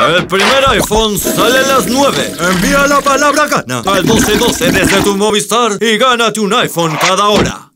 El primer iPhone sale a las 9. Envía la palabra gana al 1212 desde tu Movistar y gánate un iPhone cada hora.